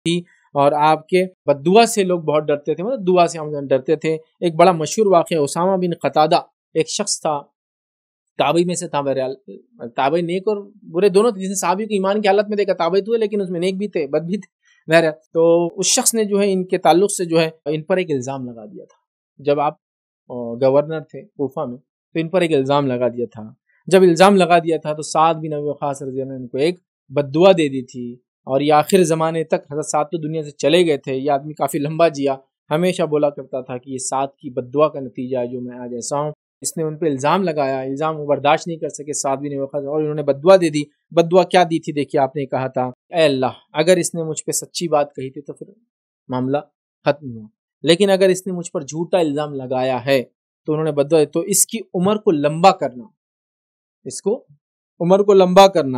تھی اور آپ کے بددعا سے لوگ بہت ڈرتے تھے، مطلب دعا سے ہم ڈرتے تھے۔ ایک بڑا مشہور واقعہ اسامہ بن قتادہ، ایک شخص تھا تابعی میں سے تھا، بہرحال تابعی نیک اور برے دونوں تھے، جس نے صحابی کو ایمان کی حالت میں دیکھا تابعی تو ہے لیکن اس میں نیک بھی تھے بد بھی تھے بہرحال۔ تو اس شخص نے جو ہے ان کے تعلق سے جو ہے ان پر ایک الزام لگا دیا تھا، جب آپ گورنر تھے کوفہ میں تو ان پر ایک الزام لگا دیا تھا۔ جب الزام لگا دیا تھا تو سعد بن ابی وقاص رضی اللہ عنہ کو ایک بددعا دے دی تھی، اور یہ آخر زمانے تک حضرت سعد تو دنیا سے چلے گئے تھے، یہ آدمی کافی لمبا جیا، ہمیشہ بولا کرتا تھا کہ یہ سعد کی بددعا کا نتیجہ ہے جو میں آج ایسا ہوں۔ اس نے ان پہ الزام لگایا، الزام وہ برداشت نہیں کر سکے سعد بن ابی وقاص، اور انہوں نے بددعا دے دی۔ بددعا کیا دی تھی دیکھیے، آپ نے کہا تھا اے اللہ اگر اس نے مجھ پہ سچی بات کہی تھی تو پھر معاملہ ختم ہوا، لیکن اگر اس نے مجھ پر جھوٹا الزام لگایا ہے تو انہوں نے بددعا دی تو اس کی عمر کو لمبا کرنا، اس کو عمر کو لمبا کرنا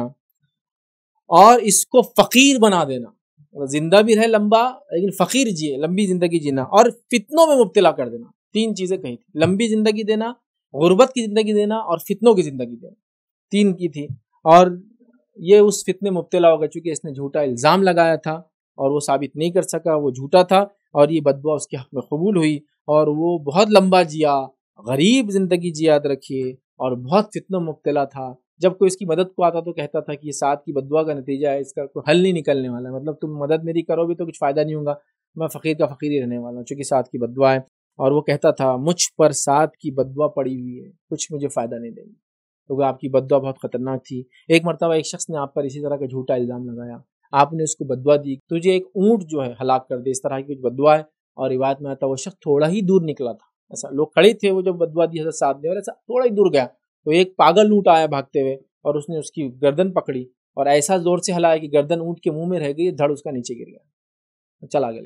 اور اس کو فقیر بنا دینا، زندہ بھی رہے لمبا لیکن فقیر جیے، لمبی زندگی جینا، اور فتنوں میں مبتلا کر دینا۔ تین چیزیں کہی تھی، لمبی زندگی دینا، غربت کی زندگی دینا اور فتنوں کی زندگی دینا، تین کی تھی۔ اور یہ اس فتنے مبتلا ہوگا چونکہ اس نے جھوٹا الزام لگایا تھا اور وہ ثابت نہیں کر سکا، وہ جھوٹا تھا، اور یہ بددعا اس کے حق میں قبول ہوئی اور وہ بہت لمبا جیا، غریب زندگی جیا یاد رکھیے، اور بہت فتنوں مبتلا تھا۔ جب کوئی اس کی مدد کو آتا تو کہتا تھا کہ یہ سعد کی بددعا کا نتیجہ ہے، اس کا کوئی حل نہیں نکلنے والا ہے، مطلب تم مدد میری کرو گے تو کچھ فائدہ نہیں ہوگا، میں فقیر کا فقیر ہی رہنے والا ہوں چونکہ سعد کی بددعا ہے۔ اور وہ کہتا تھا مجھ پر سعد کی بددعا پڑی ہوئی ہے، کچھ مجھے فائدہ نہیں دے گی، کیونکہ آپ کی بددعا بہت خطرناک تھی۔ ایک مرتبہ ایک شخص نے آپ پر اسی طرح کا جھوٹا الزام لگایا، آپ نے اس کو بددعا دی تجھے ایک اونٹ جو ہے ہلاک کر دے، اس طرح کی کچھ بددعا ہے، اور روایت میں آتا وہ شخص تھوڑا ہی دور نکلا تھا، ایسا لوگ کھڑے تھے، وہ جب بددعا دی حضرت سعد نے اور ایسا تھوڑا ہی دور گیا تو ایک پاگل اونٹ آیا بھاگتے ہوئے اور اس نے اس کی گردن پکڑی اور ایسا زور سے ہلایا کہ گردن اونٹ کے منہ میں رہ گئی، دھڑ اس کا نیچے گر گیا، چلا گیا۔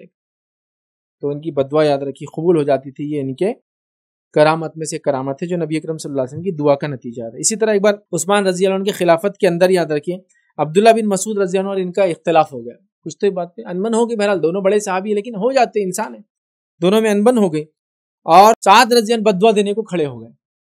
تو ان کی بددعا یاد رکھی قبول ہو جاتی تھی، یہ ان کے کرامت میں سے کرامت ہے جو نبی اکرم صلی اللہ علیہ وسلم کی دعا کا نتیجہ ہے۔ اسی طرح ایک بار عثمان رضی اللہ عنہ کے خلافت کے اندر یاد رکھیے عبداللہ بن مسعود رضی اللہ عنہ اور ان کا اختلاف ہو گیا، کچھ تو بات پہ انبن ہو گئی، بہرحال دونوں بڑے صحابی ہیں لیکن ہو جاتے انسان ہیں، دونوں میں انبن ہو گئی، اور سعد رضی اللہ عنہ بددعا دینے کو کھڑے ہو گئے،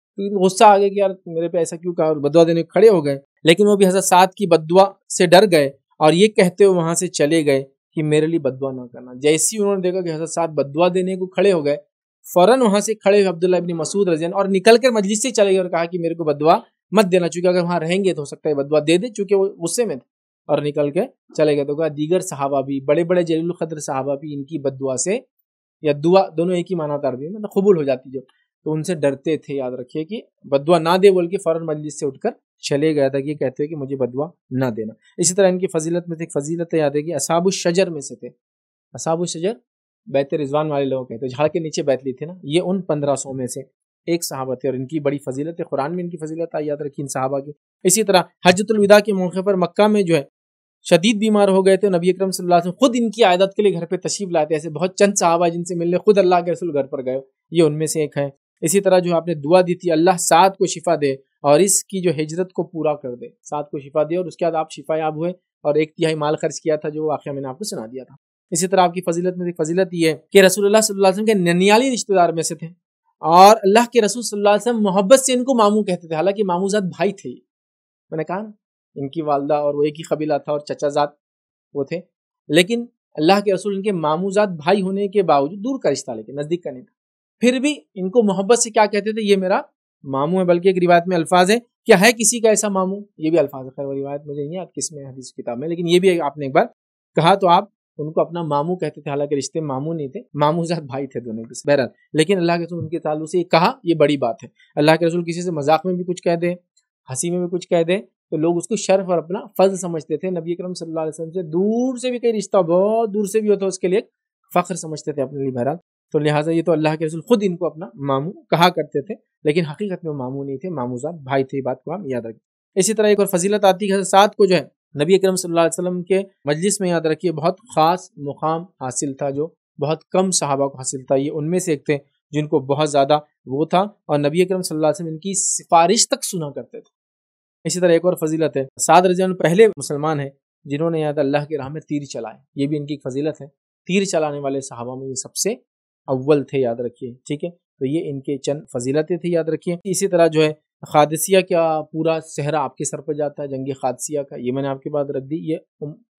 غصہ آ گیا کہ یار میرے پہ ایسا کیوں کہا، اور بددعا دینے کو کھڑے ہو گئے، لیکن وہ بھی حضرت سعد کی بددعا سے ڈر گئے اور یہ کہتے ہوئے وہاں سے چلے گئے کہ میرے لیے بددعا نہ کرنا۔ جیسی انہوں نے دیکھا کہ حضرت سعد بددعا دینے کو کھڑے ہو گئے، فوراً وہاں سے کھڑے ہوئے عبداللہ ابن مسعود رضی اللہ عنہ اور نکل کر مجلس سے چلے گئے اور کہا کہ میرے کو بددعا مت دینا، چونکہ اگر وہاں رہیں گے تو ہو سکتا ہے بددعا دے دے، چونکہ وہ غصے میں تھے، اور نکل کے چلے گئے۔ تو کہا دیگر صحابہ بھی، بڑے بڑے جلیل القدر صحابہ بھی ان کی بددعا سے، یا دعا دونوں ایک ہی معنی ہوتا ہے، مطلب قبول ہو جاتی جو، تو ان سے ڈرتے تھے، یاد رکھیے کہ بددعا نہ دے بول کے فوراً مجلس سے اٹھ کر چلے گیا تھا کہ یہ کہتے ہیں کہ مجھے بددعا نہ دینا۔ اسی طرح ان کی فضیلت میں سے ایک فضیلت یاد ہے کہ اصحاب الشجر میں سے تھے، اصحاب الشجر بیت رضوان والے لوگ کہتے ہیں، جھاڑ کے نیچے بیت لی تھی نا، یہ ان 1500 میں سے ایک صحابہ تھے اور ان کی بڑی فضیلت ہے، قرآن میں ان کی فضیلت آئی، یاد رکھیے ان صحابہ کی۔ اسی طرح حجۃ الوداع کے موقع پر مکہ میں جو ہے شدید بیمار ہو گئے تھے، نبی اکرم صلی اللہ علیہ وسلم خود ان کی عیادت کے لیے گھر پہ تشریف لاتے، ایسے بہت چند صحابہ جن سے ملنے خود اللہ کے رسول گھر پر گئے، یہ ان میں سے ایک ہے۔ اسی طرح جو آپ نے دعا دی تھی اللہ سعد کو شفا دے اور اس کی جو ہجرت کو پورا کر دے، سعد کو شفا دے، اور اس کے بعد آپ شفا یاب ہوئے اور 1/3 مال خرچ کیا تھا جو واقعہ میں نے آپ کو سنا دیا تھا۔ اسی طرح آپ کی فضیلت میں فضیلت یہ ہے کہ رسول اللہ صلی اللہ علیہ وسلم کے ننیالی رشتہ دار میں سے تھے، اور اللہ کے رسول صلی اللہ علیہ وسلم محبت سے ان کو ماموں کہتے تھے، حالانکہ ماموں زاد بھائی تھے، میں نے کہا نا ان کی والدہ اور وہ ایک ہی قبیلہ تھا اور چچا زاد وہ تھے، لیکن اللہ کے رسول ان کے ماموں زاد بھائی ہونے کے باوجود دور کا رشتہ، لیکن نزدیک کا نہیں تھا، پھر بھی ان کو محبت سے کیا کہتے تھے، یہ میرا ماموں ہے۔ بلکہ ایک روایت میں الفاظ ہے کیا ہے کسی کا ایسا ماموں، یہ بھی الفاظ ہے، خیر وہ روایت مجھے نہیں یاد کس میں حدیث کتاب میں، لیکن یہ بھی آپ نے ایک بار کہا تو آپ ان کو اپنا ماموں کہتے تھے، حالانکہ رشتے ماموں نہیں تھے، ماموں زاد بھائی تھے دونوں کے، بہرحال لیکن اللہ کے رسول ان کے تعلق سے یہ کہا، یہ بڑی بات ہے۔ اللہ کے رسول کسی سے مذاق میں بھی کچھ کہہ دے، ہنسی میں بھی کچھ کہہ دے تو لوگ اس کو شرف اور اپنا فضل سمجھتے تھے، نبی اکرم صلی اللہ علیہ وسلم سے دور سے بھی کوئی رشتہ بہت دور سے بھی ہوتا اس کے لیے فخر سمجھتے تھے اپنے لیے، بہرحال تو لہٰذا یہ تو اللہ کے رسول خود ان کو اپنا ماموں کہا کرتے تھے، لیکن حقیقت میں ماموں نہیں تھے، ماموں زاد بھائی تھے، یہ بات کو ہم یاد رکھیں۔ اسی طرح ایک اور فضیلت آتی ہے، سعد کو جو ہے نبی اکرم صلی اللہ علیہ وسلم کے مجلس میں یاد رکھیے بہت خاص مقام حاصل تھا جو بہت کم صحابہ کو حاصل تھا، یہ ان میں سے ایک تھے جن کو بہت زیادہ وہ تھا، اور نبی اکرم صلی اللہ علیہ وسلم ان کی سفارش تک سنا کرتے تھے۔ اسی طرح ایک اور فضیلت ہے، سعد رضی اللہ عنہ پہلے مسلمان ہیں جنہوں نے یاد اللہ کی راہ میں تیر چلائے، یہ بھی ان کی ایک فضیلت ہے، تیر چلانے والے صحابہ میں یہ سب سے اول تھے، یاد رکھیے، ٹھیک ہے، تو یہ ان کے چند فضیلتیں تھیں، یاد رکھیے۔ اسی طرح جو ہے قادسیہ کا پورا صحرا آپ کے سر پہ جاتا ہے، جنگ قادسیہ کا، یہ میں نے آپ کے بعد رکھ دی، یہ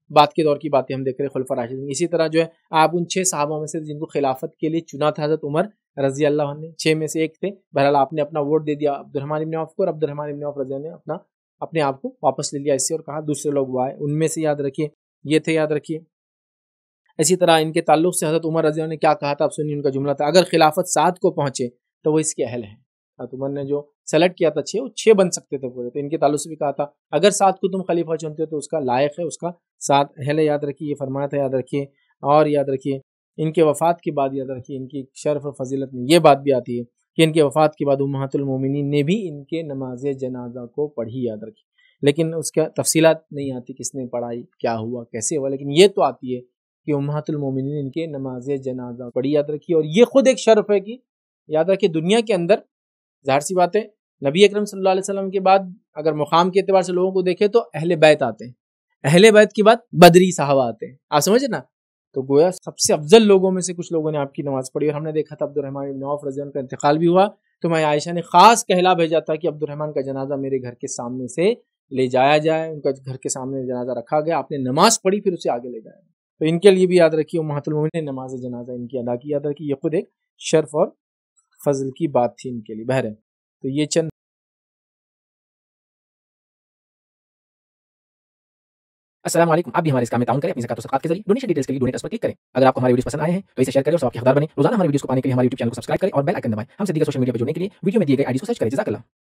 بعد کے دور کی باتیں ہم دیکھ رہے ہیں خلفاء راشدین. اسی طرح جو ہے آپ ان 6 صحابہ میں سے جن کو خلافت کے لیے چنا تھا حضرت عمر رضی اللہ عنہ نے، 6 میں سے ایک تھے. بہرحال آپ نے اپنا ووٹ دے دیا عبد الرحمن بن عوف کو، اور عبد الرحمن بن عوف رضی اللہ عنہ نے اپنے آپ کو واپس لے لیا اس سے، اور کہا دوسرے لوگ وہ آئے. ان میں سے یاد رکھیے یہ تھے، یاد رکھیے. اسی طرح ان کے تعلق سے حضرت عمر رضی اللہ عنہ نے کیا کہا تھا، اب سنیے ان کا جملہ تھا: اگر خلافت 7 کو پہنچے تو وہ اس کے اہل ہیں. حضرت عمر نے جو سلیکٹ کیا تھا 6، وہ 6 بن سکتے تھے پورے، تو ان کے تعلق سے بھی کہا تھا اگر 7 کو تم خلیفہ چنتے ہو تو اس کا لائق ہے، اس کا 7 اہل ہے. یاد رکھیے یہ فرمایا تھا، یاد رکھیے. اور یاد رکھیے ان کے وفات کے بعد یاد رکھیے ان کی شرف اور فضیلت میں یہ بات بھی آتی ہے کہ ان کے وفات کے بعد امہات المومنین نے بھی ان کے نماز جنازہ کو پڑھی. یاد رکھیے، لیکن اس کا تفصیلات نہیں آتی کس نے پڑھائی، کیا ہوا، کیسے ہوا، لیکن یہ تو آتی ہے کہ امہات المومنین ان کے نماز جنازہ پڑھی. یاد رکھیے، اور یہ خود ایک شرف ہے کہ یاد رکھیے دنیا کے اندر ظاہر سی بات ہے نبی اکرم صلی اللہ علیہ وسلم کے بعد اگر مقام کے اعتبار سے لوگوں کو دیکھے تو اہل بیت آتے ہیں، اہل بیت کے بعد بدری صحابہ آتے ہیں. آپ سمجھے نا؟ تو گویا سب سے افضل لوگوں میں سے کچھ لوگوں نے آپ کی نماز پڑھی. اور ہم نے دیکھا تھا عبد الرحمن بن عوف رضی اللہ عنہ کا انتقال بھی ہوا تو میں عائشہ نے خاص کہلا بھیجا تھا کہ عبد الرحمن کا جنازہ میرے گھر کے سامنے سے لے جایا جائے. ان کا گھر کے سامنے جنازہ رکھا گیا، آپ نے نماز پڑھی، پھر اسے آگے لے جایا. تو ان کے لیے بھی یاد رکھیے امہات المومنین نے نماز جنازہ ان کی ادا کی. یاد رکھیے یہ خود ایک شرف اور فضل کی بات تھی ان کے لیے. بہرحال تو یہ چند السلام علیکم. آپ بھی ہمارے اس کام میں تعاون کریں اپنی زکات و صدقات کے ذریعے. ڈونیشن ڈیٹیلز کے لیے ڈونیٹ اس پر کلک کریں. اگر آپ کو ہمارے ویڈیوز پسند آئے ہیں تو اسے شیئر کریں اور ثواب کے حقدار بنیں. روزانہ ہمارے ویڈیوز کو پانے کے لیے ہمارے یوٹیوب چینل کو سبسکرائب کریں اور بیل آئکن دبائیں. ہم سے دیگر سوشل میڈیا پر جڑنے کے لیے ویڈیو میں دیے گئے آئی ڈی کو سرچ کریں. جزاک اللہ.